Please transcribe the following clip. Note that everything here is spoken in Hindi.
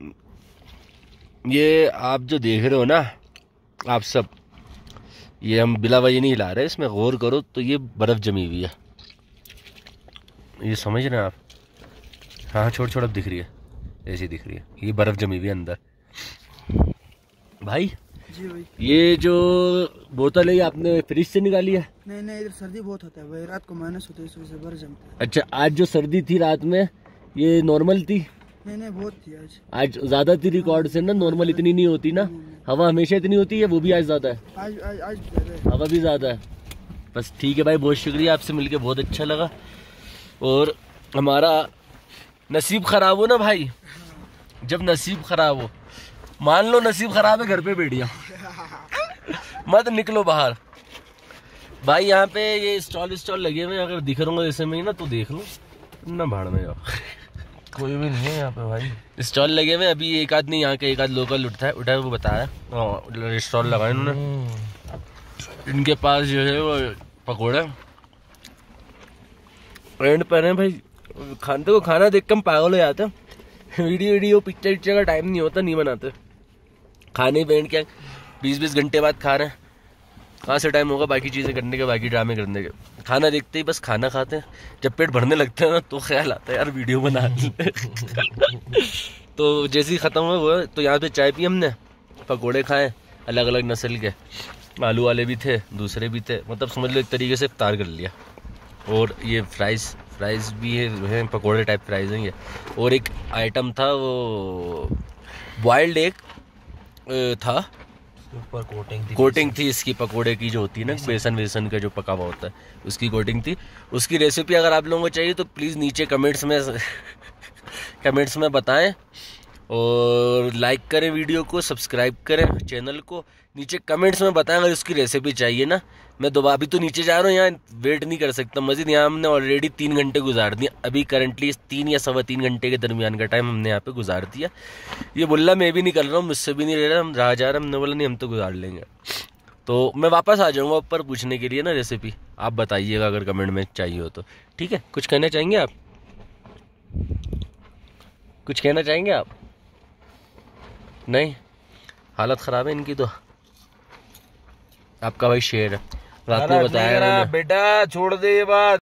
ये आप जो देख रहे हो ना, आप सब, ये हम बिला वजह नहीं हिला रहे, इसमें गौर करो तो ये बर्फ़ जमी हुई है, ये समझ रहे हैं आप? हाँ छोड़ छोड़, अब दिख रही है, ऐसी दिख रही है, ये बर्फ़ जमी हुई है अंदर। भाई जी भाई, ये जो बोतल है ये आपने फ्रिज से निकाली है? नहीं, इधर सर्दी बहुत होता है भाई, रात को माइनस होता है, इस वजह से बर्फ जमता है। अच्छा, आज जो सर्दी थी रात में ये नॉर्मल थी? नहीं, बहुत थी आज ज्यादा थी रिकॉर्ड से ना, नॉर्मल इतनी नहीं होती ना, हवा हमेशा इतनी होती है, वो भी आज ज्यादा है, आज ज्यादा है। हवा भी ज्यादा है। बस ठीक है भाई, बहुत शुक्रिया, आपसे मिलके बहुत अच्छा लगा। और हमारा नसीब खराब हो ना भाई, जब नसीब खराब हो, मान लो नसीब खराब है, घर पे बैठ जाओ मत निकलो बाहर भाई। यहाँ पे ये स्टॉल लगे हुए हैं, अगर दिख रहा हूँ जैसे में ना तो देख लो ना, भाड़ में जाओ कोई भी नहीं है यहाँ पे भाई, स्टॉल लगे हुए। अभी एक आध नहीं, यहाँ के एक आध लोकल उठा है वो बताया, स्टॉल लगाए इन्होंने। इनके पास जो है वो पकौड़े एंड पर है भाई। खाने को खाना देख के हम पागल हो जाते हैं, वीडियो पिक्चर का टाइम नहीं होता, नहीं बनाते। खाने पे एंड क्या 20-20 घंटे बाद खा रहे हैं, कहाँ से टाइम होगा बाकी चीज़ें करने के, बाकी ड्रामे करने के। खाना देखते ही बस खाना खाते हैं, जब पेट भरने लगते हैं ना तो ख्याल आता है यार वीडियो बना तो जैसे ही ख़त्म हुआ वो, तो यहाँ पे चाय पी हमने, पकोड़े खाए अलग अलग नस्ल के, आलू वाले भी थे, दूसरे भी थे, मतलब समझ लो एक तरीके से इफ्तार कर लिया। और ये फ्राइज़ भी है, पकोड़े टाइप फ्राइज़ हैं ये। और एक आइटम था वो बॉइल्ड एग था, ऊपर कोटिंग थी इसकी, पकोड़े की जो होती है ना, बेसन का जो पका हुआ होता है उसकी कोटिंग थी। उसकी रेसिपी अगर आप लोगों को चाहिए तो प्लीज़ नीचे कमेंट्स में बताएं, और लाइक करें वीडियो को, सब्सक्राइब करें चैनल को, नीचे कमेंट्स में बताएं अगर उसकी रेसिपी चाहिए ना। मैं दोबारा अभी तो नीचे जा रहा हूँ, यहाँ वेट नहीं कर सकता मज़ीद। यहाँ हमने ऑलरेडी 3 घंटे गुजार दिए, अभी करंटली 3 या 3.25 घंटे के दरमियान का टाइम हमने यहाँ पे गुजार दिया। ये बोला मैं भी नहीं कर रहा हूँ, मुझसे भी नहीं ले रहा, हम रहा जा रहे, हमने बोला नहीं हम तो गुजार लेंगे। तो मैं वापस आ जाऊँगा ऊपर पूछने के लिए ना रेसिपी, आप बताइएगा अगर कमेंट में चाहिए हो तो, ठीक है? कुछ कहना चाहेंगे आप? कुछ कहना चाहेंगे आप? नहीं, हालत ख़राब है इनकी तो। आपका भाई शेर है, रात में बताया बेटा छोड़ दे ये बात।